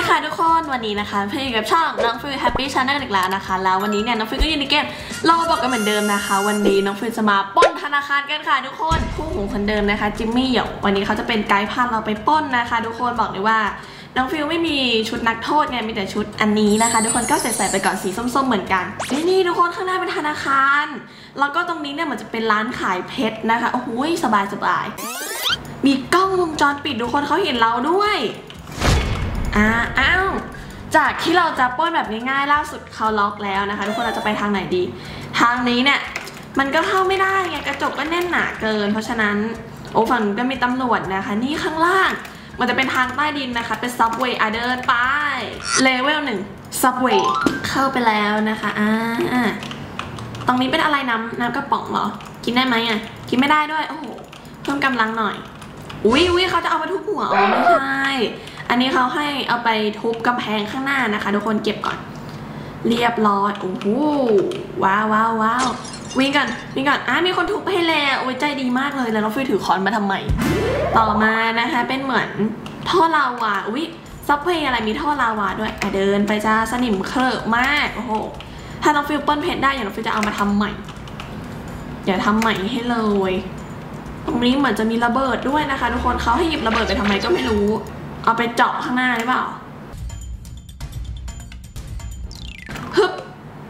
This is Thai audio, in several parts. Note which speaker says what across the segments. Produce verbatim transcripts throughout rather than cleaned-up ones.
Speaker 1: ค่ะทุกคนวันนี้นะคะเพื่อนอยู่กับช่องน้องฟิวแฮปปี้ชาแนลอีกแล้วนะคะแล้ววันนี้เนี่ยน้องฟิวก็อยู่ในเกมเราบอกกันเหมือนเดิมนะคะวันนี้น้องฟิวจะมาปล้นธนาคารกันค่ะทุกคนคู่หูคนเดิมนะคะจิมมี่หยกวันนี้เขาจะเป็นไกด์พาเราไปปล้นนะคะทุกคนบอกเลยว่าน้องฟิวไม่มีชุดนักโทษไงมีแต่ชุดอันนี้นะคะทุกคนก็ใส่ๆไปก่อนสีส้มๆเหมือนกันนี่นี่ทุกคนข้างหน้าเป็นธนาคารแล้วก็ตรงนี้เนี่ยมันจะเป็นร้านขายเพชรนะคะโอ้โหสบายๆมีกล้องวงจรปิดทุกคนเขาเห็นเราด้วยอ้าอ้าวจากที่เราจะปล้นแบบง่ายๆล่าสุดเขาล็อกแล้วนะคะทุกคนเราจะไปทางไหนดีทางนี้เนี่ยมันก็เข้าไม่ได้ไงกระจกก็แน่นหนาเกินเพราะฉะนั้นโอ้ฝั่งก็มีตำรวจนะคะนี่ข้างล่างมันจะเป็นทางใต้ดินนะคะเป็นซับเวย์อ่ะเดินไปเลเวลหนึ่งซับเวย์เข้าไปแล้วนะคะอ่าตรงนี้เป็นอะไรน้ำน้ำกระป๋องเหรอกินได้ไหมอ่ะกินไม่ได้ด้วยโอ้โหเพิ่มกำลังหน่อยอุ้ยอุ้ยเขาจะเอามาทุบหัวอ๋อไม่ใช่อันนี้เขาให้เอาไปทุบกำแพงข้างหน้านะคะทุกคนเก็บก่อนเรียบร้อยโอ้โหว้าวว้าวว้าววิ่งกันวิ่งกันอ่ะมีคนทุบให้แล้วโอ้ยใจดีมากเลยแล้วน้องฟิวถือค้อนมาทำไมต่อมานะคะเป็นเหมือนท่อลาวาอุ้ยซับเพย์อะไรมีท่อลาวาด้วยอ่ะเดินไปจ้าสนิมเคลอะมากโอ้โหถ้าน้องฟิวเปิ้ลเพชรได้อย่างน้องฟิวจะเอามาทำใหม่อย่าทำใหม่ให้เลยตรงนี้เหมือนจะมีระเบิดด้วยนะคะทุกคนเขาให้หยิบระเบิดไปทำไมก็ไม่รู้เอาไปเจาะข้างหน้าหรือเปล่าฮึบ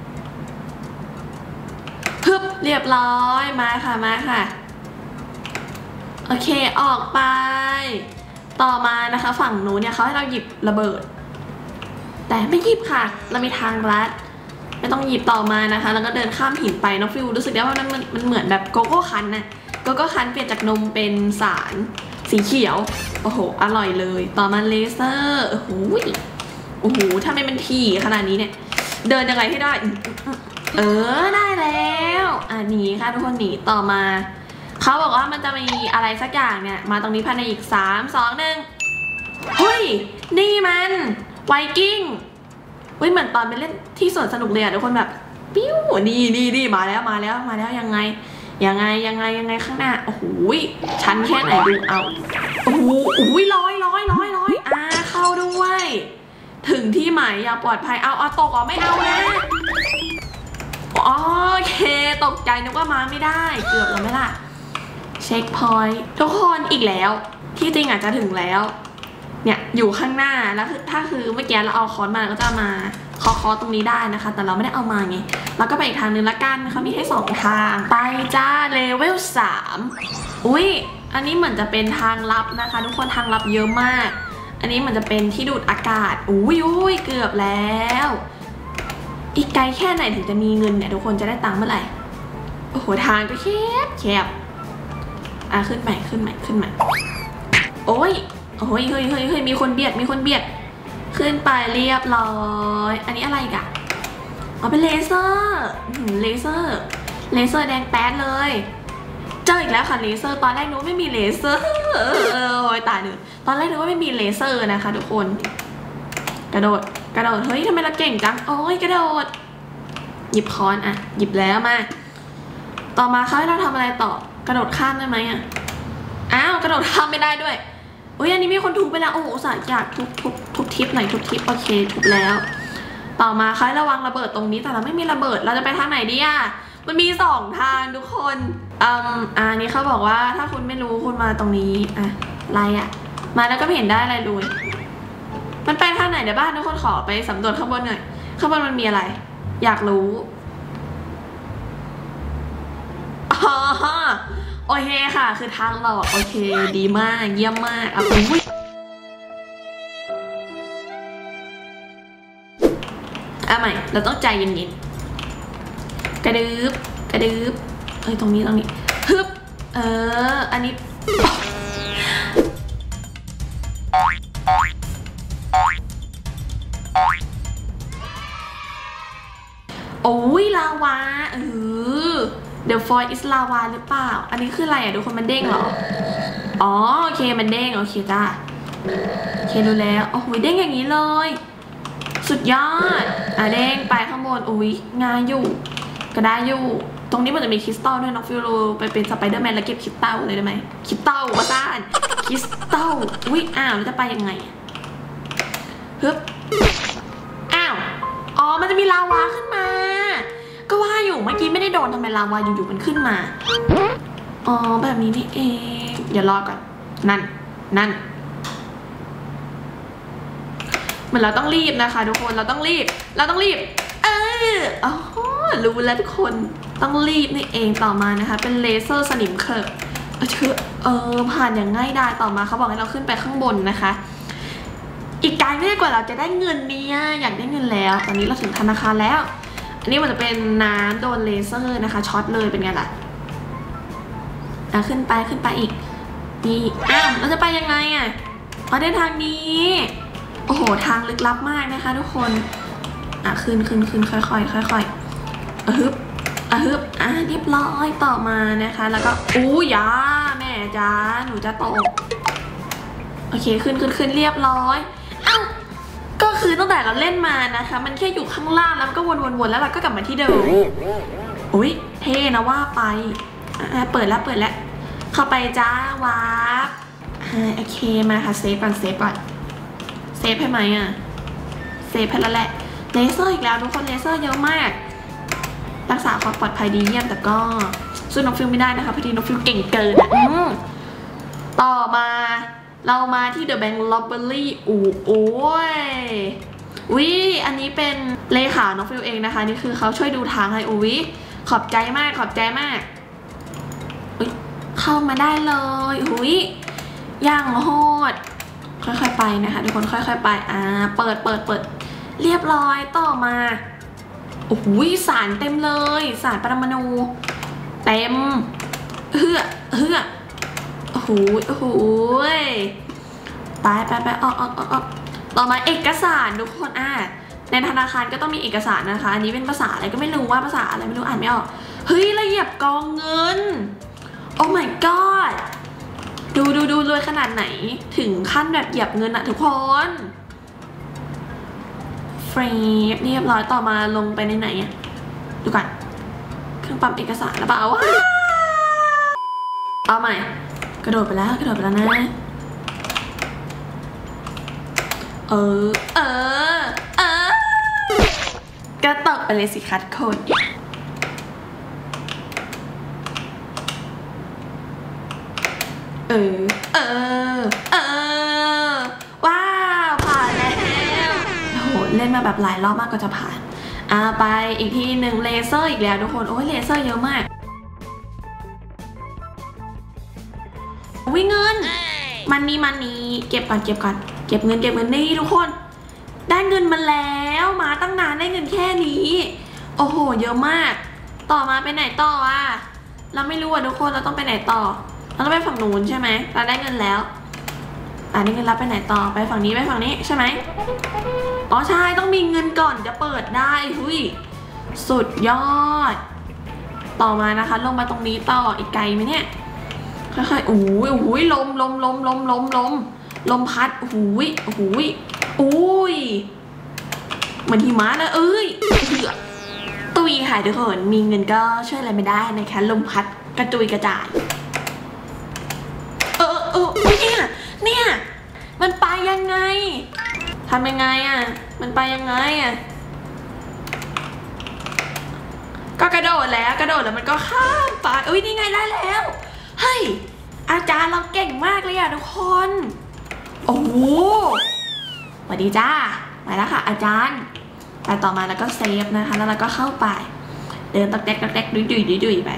Speaker 1: ฮึบเรียบร้อยมาค่ะมาค่ะโอเคออกไปต่อมานะคะฝั่งนู้นเนี่ยเขาให้เราหยิบระเบิดแต่ไม่หยิบค่ะเรามีทางลัดไม่ต้องหยิบต่อมานะคะแล้วก็เดินข้ามหินไปน้องฟิวรู้สึกได้ว่ามันมันเหมือนแบบโกโก้คันนะโกโก้คันเปลี่ยนจากนมเป็นสารสีเขียวโอ้โหอร่อยเลยต่อมาเลเซอร์โอ้โหโอ้โหถ้าไม่เป็นทีขนาดนี้เนี่ยเดินยังไงให้ได้เออได้แล้วอันนี้ค่ะทุกคนหนีต่อมาเขาบอกว่ามันจะมีอะไรสักอย่างเนี่ยมาตรงนี้ภายในอีกสามสองหนึ่งเฮ้ยนี่มันไวกิ้งเฮ้ยเหมือนตอนไปเล่นที่สวนสนุกเลยอะทุกคนแบบปิ้วนี่นี่นี่มาแล้วมาแล้วมาแล้วยังไงยังไงยังไงยังไงข้างหน้าโอ้โหชันแค่ไหนดูเอาโอ้โหอุ้ยร้อยร้อยร้อยร้อยอ่าเข้าด้วยถึงที่หมายอย่าปลอดภัยเอาเอาตกอ๋อไม่เอานะโอเคตกใจนึกว่ามาไม่ได้เกือบแล้วไหมล่ะเช็คพอยต์ทุกคนอีกแล้วที่จริงอาจจะถึงแล้วเนี่ยอยู่ข้างหน้าแล้วถ้าคือเมื่อกี้เราเอาค้อนมาก็จะมาเคาะเคาะตรงนี้ได้นะคะแต่เราไม่ได้เอามาไงแล้วก็ไปอีกทางนึงละกันเขามีให้สองทางไปจ้าเลเวลสามอุ้ยอันนี้เหมือนจะเป็นทางลับนะคะทุกคนทางลับเยอะมากอันนี้เหมือนจะเป็นที่ดูดอากาศอุ้ยอุ้ยเกือบแล้วอีกไกลแค่ไหนถึงจะมีเงินเนี่ยทุกคนจะได้ตังค์เมื่อไหร่โอ้โหทางก็แคบแคบอ่ะขึ้นใหม่ขึ้นใหม่ขึ้นใหม่โอ้ยโอ้ยเฮ้ยเฮ้ยเฮ้ยมีคนเบียดมีคนเบียดขึ้นไปเรียบร้อยอันนี้อะไรกะเอาเป็นเลเซอร์เลเซอร์เลเซอร์แดงแป๊ดเลยเจออีกแล้วค่ะเลเซอร์ตอนแรกนึกว่าไม่มีเลเซอร์โอ้ยตายเลยตอนแรกนึกว่าไม่มีเลเซอร์นะคะทุกคนกระโดดกระโดดเฮ้ยทำไมเราเก่งจังโอ้ยกระโดดหยิบค้อนอ่ะหยิบแล้วมาต่อมาเขาให้เราทำอะไรต่อกระโดดข้ามได้ไหมอ่ะอ้าวกระโดดข้ามไม่ได้ด้วยโอ้ยอันนี้มีคนทุบไปแล้วโอ้โหสายอยากทุบทุบทุบทิปหน่อยทุบทิปโอเคทุบแล้วต่อมาเขาให้ระวังระเบิดตรงนี้แต่เราไม่มีระเบิดเราจะไปทางไหนดีอ่ะมันมีสองทางทุกคนอืมอันนี้เขาบอกว่าถ้าคุณไม่รู้คุณมาตรงนี้อ่ะอะไรอ่ะมาแล้วก็ไม่เห็นได้อะไรเลยมันไปทางไหนเดี๋ยวบ้านทุกคนขอไปสำรวจข้างบนหน่อยข้างบนมันมีอะไรอยากรู้อ๋อโอเคค่ะคือทางเราโอเคดีมากเยี่ยมมากเอาไปเอาใหม่เราต้องใจเย็นๆกระดึบกระดึบเอ้ยตรงนี้ตรงนี้ฮึบเอออันนี้โอ้ยลาวาเออเดอะฟอยอิสลาวาหรือเปล่าอันนี้คืออะไรอ่ะทุกคนมันเด้งเหรออ๋อโอเคมันเด้งโอเคจ้าโอเคดูแล้วโอ้โหเด้งอย่างนี้เลยสุดยอดอ่ะเด้งไปข้างบนอุ้ยงานอยู่ก็ได้อยู่ตรงนี้มันจะมีคริสตัลด้วยน้องฟิวโรไปเป็นสไปเดอร์แมนแล้วเก็บคริสตัลเลยได้ไหมคริสตัลว่าซ่านคริสตัลอุ้ยอ้าวแล้วจะไปยังไงฮึบอ้าวอ๋อมันจะมีลาวาขึ้นมาก็ว่าอยู่เมื่อกี้ไม่ได้โดนทำไมลาวาอยู่ๆมันขึ้นมาอ๋อแบบนี้นี่เองเดี๋ยวรอก่อนนั่นนั่นเหมือนเราต้องรีบนะคะทุกคนเราต้องรีบเราต้องรีบเอออ๋อรู้แล้วทุกคนต้องรีบนี่เองต่อมานะคะเป็นเลเซอร์สนิมเขอะเชื่อเออผ่านอย่างง่ายดายต่อมาเขาบอกให้เราขึ้นไปข้างบนนะคะอีกไกลไม่ได้กว่าเราจะได้เงินเนี่ยอยากได้เงินแล้วตอนนี้เราถึงธนาคารแล้วอันนี้มันจะเป็นน้ำโดนเลเซอร์นะคะช็อตเลยเป็นไงล่ะอ่ะขึ้นไปขึ้นไปอีกนี่อ้าวเราจะไปยังไงอ่ะอ๋อได้ทางนี้โอ้โหทางลึกลับมากนะคะทุกคนอ่ะขึ้นขึ้นขึ้นค่อยค่อยค่อยๆอ่ะฮึบอ่ะฮึบอ่ะเรียบร้อยต่อมานะคะแล้วก็อู้ยาแม่จ้าหนูจะตกโอเคขึ้นขึ้นขึ้นเรียบร้อยเอ้าก็คือตั้งแต่เราเล่นมานะคะมันแค่อยู่ข้างล่างแล้วมันก็วนๆๆแล้วเราก็กลับมาที่เดิมอุ้ยเท่นะว่าไปอ่ะเปิดแล้วเปิดแล้วเข้าไปจ้าวาร์ปโอเคมาค่ะเซฟก่อนเซฟก่อนเซฟให้ไหมอ่ะเซฟให้แล้วแหละเลเซอร์อีกแล้วทุกคนเลเซอร์เยอะมากรักษาความปลอดภัยดีเยี่ยมแต่ก็สู้น้องฟิลไม่ได้นะคะพอดีน้องฟิลเก่งเกินอ่ะต่อมาเรามาที่ The Bank Robbery อูโอ้ยวิอันนี้เป็นเลขาน้องฟิลเองนะคะนี่คือเขาช่วยดูทางให้อูวิขอบใจมากขอบใจมากเข้ามาได้เลยหุยย่างโหดค่อยๆไปนะคะทุกคนค่อยๆไปอ่าเปิดเปิดเปิดเรียบร้อยต่อมาโอ้โหสารเต็มเลยสารปรมาณูเต็มเฮือเฮือโอ้โหโอ้โหไปไปไปออกออกออกต่อมาเอกสารทุกคนอ่ะในธนาคารก็ต้องมีเอกสารนะคะอันนี้เป็นภาษาอะไรก็ไม่รู้ว่าภาษาอะไรไม่รู้อ่านไม่ออกเฮ้ยละเอียดกองเงินโอ้ my god ดูดูดูรวยขนาดไหนถึงขั้นแบบเหยียบเงินอะทุกคนเฟรมเรียบร้อยต่อมาลงไปในไหนอะดูก่อนเครื่องปั๊มเอกสารหรือเปล่าว้าเอาใหม่กระโดดไปแล้วกระโดดไปแล้วนะเออเออเออกระตกไปเลยสิคัดคนเออเออเออว้าวผ่านแล้วโอ้โหเล่นมาแบบหลายรอบมากก็จะผ่านอ่าไปอีกทีหนึ่งเลเซอร์อีกแล้วทุกคนโอ้ยเลเซอร์เยอะมากวิ่งเงินมันนี่มันนี่เก็บก่อนเก็บก่อนเก็บเงินเก็บเงินนี่ทุกคนได้เงินมาแล้วมาตั้งนานได้เงินแค่นี้โอ้โหเยอะมากต่อมาไปไหนต่ออ่ะเราไม่รู้อ่ะทุกคนเราต้องไปไหนต่อเราต้องไปฝั่งนู้นใช่ไหมเราได้เงินแล้วอ่าได้เงินรับไปไหนต่อไปฝั่งนี้ไปฝั่งนี้ใช่ไหมอ๋อใช่ต้องมีเงินก่อนจะเปิดได้หุยสุดยอดต่อมานะคะลงมาตรงนี้ต่ออีกไกลไหมเนี่ยค่อยๆโอ้ยโอ้ยลมลมลมลมลมลมลมพัดโอ้ยโอ้ยโอ้ยเหมือนหิมะนะเอ้ยตุยค่ะทุกคนมีเงินก็ช่วยอะไรไม่ได้นะคะลมพัดกระจุยกระจายเออเออเนี่ยเนี่ยมันไปยังไงทำยังไงอ่ะมันไปยังไงอ่ะก็กระโดดแล้วกระโดดแล้วมันก็ข้ามไปเอ้ยนี่ไงได้แล้วเฮ้ยอาจารย์เราเก่งมากเลยอ่ะทุกคนโอ้โหสวัสดีจ้ามาแล้วค่ะอาจารย์แต่ต่อมาแล้วก็เซฟนะคะแล้วเราก็เข้าไปเดินตักแตกตักแตกดุยดุยดุยดุยไป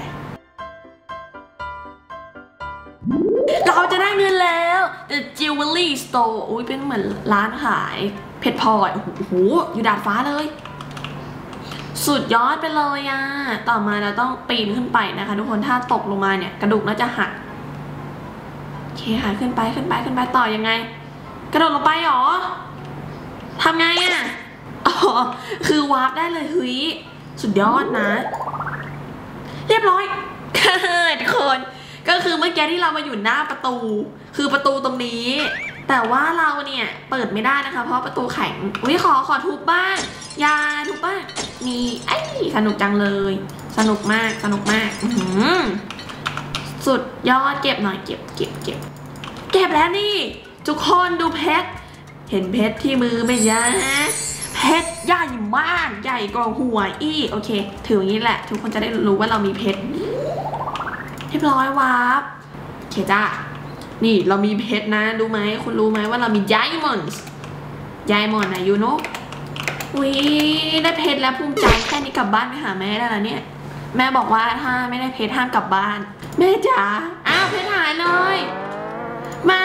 Speaker 1: เราจะได้เงินแล้ว The Jewelry Store อุ้ยเป็นเหมือนร้านขายเพชรพลอยโอ้โหอยู่ดาดฟ้าเลยสุดยอดไปเลยอ่ะต่อมาเราต้องปีนขึ้นไปนะคะทุกคนถ้าตกลงมาเนี่ยกระดูกน่าจะหักโอเคค่ะขึ้นไปขึ้นไปขึ้นไปต่อยังไงกระโดดลงไปหรอทำไงอ่ะอ๋อคือวาร์ปได้เลยเฮ้ยสุดยอดนะเรียบร้อยทุกคนก็คือเมื่อกี้ที่เรามาอยู่หน้าประตูคือประตูตรงนี้แต่ว่าเราเนี่ยเปิดไม่ได้นะคะเพราะประตูแข็งวิขอขอทุบบ้างยาทุบบ้างมีไอ้สนุกจังเลยสนุกมากสนุกมากสุดยอดเก็บหน่อยเก็บเก็บเก็บเก็บแล้วนี่ทุกคนดูเพชรเห็นเพชรที่มือไหมจ๊ะเพชรใหญ่มากใหญ่กว่าหัวอีโอเคถืออย่างนี้แหละทุกคนจะได้รู้ว่าเรามีเพชรเรียบร้อยวาร์ปโอเคจ้านี่เรามีเพชรนะรู้ไหมคุณรู้ไหมว่าเรามี diamonds diamond นะยูโน่วิได้เพชรแล้วภูมิใจแค่นี้กลับบ้านไปหาแม่ได้แล้วเนี่ยแม่บอกว่าถ้าไม่ได้เพชรห้ามกลับบ้านแม่จ๋าอ้าวเพชรหายเลยไม่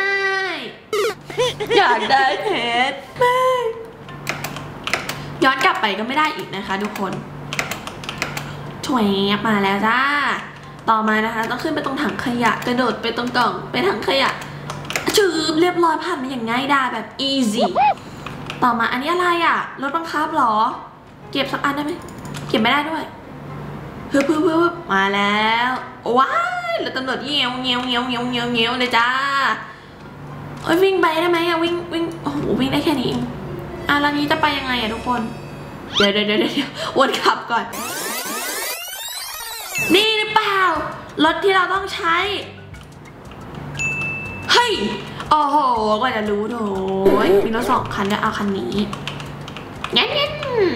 Speaker 1: อยากได้เพชรไม่ย้อนกลับไปก็ไม่ได้อีกนะคะทุกคนช่วยมาแล้วจ้าต่อมานะคะต้องขึ้นไปตรงถังขยะกระโดดไปตรงกล่องไปถังขยะชืบเรียบร้อยผ่านมาอย่างง่ายดายแบบ easy ต่อมาอันนี้อะไรอ่ะรถบังคับหรอเก็บสักอันได้ไหมเก็บไม่ได้ด้วยเพิ่มเพิ่มเพิ่มมาแล้วว้ายแล้วตำรวจเงี้ยวเงี้ยวเงี้ยวเงี้ยวเงี้ยวเงี้ยวเลยจ้าเอ้ยวิ่งไปได้ไหมอะวิ่งวิ่งโอ้โหวิ่งได้แค่นี้เองอ่ะแล้วนี้จะไปยังไงอะทุกคนเดี๋ยวเดี๋ยวเดี๋ยวเดี๋ยววนขับก่อนนี่หรือเปล่ารถที่เราต้องใช้เฮ้ยโอ้โหกว่าจะรู้โถยมีรถสองคันก็เอาคันนี้งั้นงั้น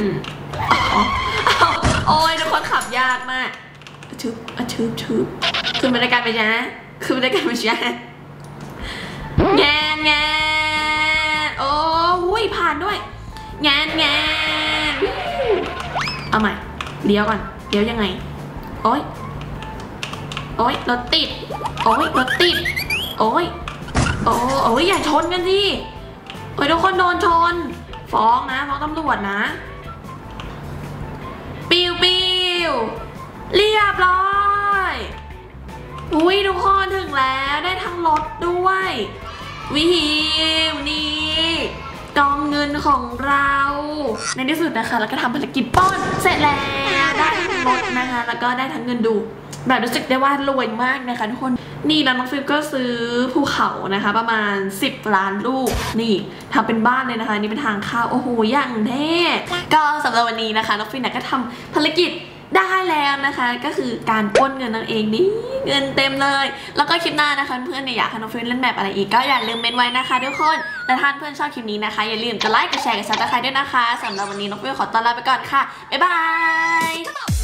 Speaker 1: โอ้ยทุกคนขับยากมากทึบอะทึบทึบขึ้นบรรยากาศไปจ้ะขึ้นบรรยากาศไปจ้ะแงนแงนโอ้ยผ่านด้วยแงนแงนเอาใหม่เลี้ยวก่อนเลี้ยวยังไงโอ้ยโอ้ยรถติดโอ้ยรถติดโอ้ยโอ้โอ้ยอย่าชนกันสิโอ้ยทุกคนโดนชนฟ้องนะฟ้องตำรวจนะปิวปิวเรียบร้อยอุ้ยทุกคนถึงแล้วได้ทั้งรถด้วยวิวนี่กองเงินของเราในที่สุดนะคะแล้วก็ทำภารกิจป้อนเสร็จแล้วได้ทั้งรถนะคะแล้วก็ได้ทั้งเงินดูแบบรู้สึกได้ว่ารวยมากนะคะทุกคนนี่แล้วน้องฟิลก็ซื้อภูเขานะคะประมาณสิบล้านลูกนี่ทำเป็นบ้านเลยนะคะนี่เป็นทางเข้าโอ้โหอย่างเท่ก็สำหรับวันนี้นะคะน้องฟิลก็ทำภารกิจได้แล้วนะคะก็คือการปล้นเงินนั่นเองนี่เงินเต็มเลยแล้วก็คลิปหน้านะคะเพื่อนเนี่ยอยากให้น้องฟิลเล่นแบบอะไรอีกก็อย่าลืมเมนไว้นะคะทุกคนและถ้าเพื่อนชอบคลิปนี้นะคะอย่าลืมกดไลค์กดแชร์กดซับสไครบ์ด้วยนะคะสำหรับวันนี้น้องฟิลขอตัวลาไปก่อนค่ะบ๊ายบาย